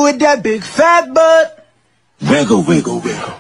with that big fat butt. Wiggle, wiggle, wiggle.